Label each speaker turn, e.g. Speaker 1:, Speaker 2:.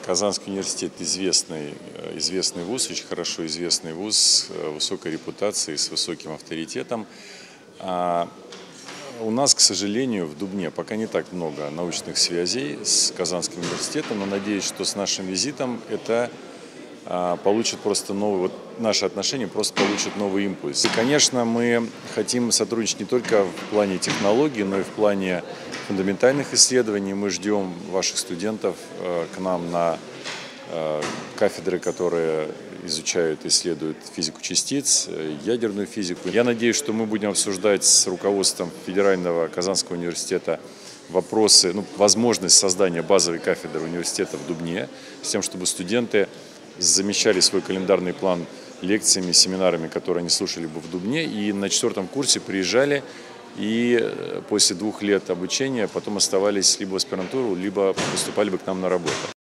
Speaker 1: Казанский университет известный вуз, очень хорошо известный вуз, с высокой репутацией, с высоким авторитетом. У нас, к сожалению, в Дубне пока не так много научных связей с Казанским университетом, но надеюсь, что с нашим визитом это получит просто новый, наши отношения просто получат новый импульс. И, конечно, мы хотим сотрудничать не только в плане технологий, но и в плане фундаментальных исследований. Мы ждем ваших студентов к нам на кафедры, которые изучают и исследуют физику частиц, ядерную физику. Я надеюсь, что мы будем обсуждать с руководством Федерального Казанского университета вопросы, возможность создания базовой кафедры университета в Дубне, с тем, чтобы студенты замещали свой календарный план лекциями, семинарами, которые они слушали бы в Дубне, и на 4-м курсе приезжали и после 2 лет обучения потом оставались либо в аспирантуру, либо поступали бы к нам на работу.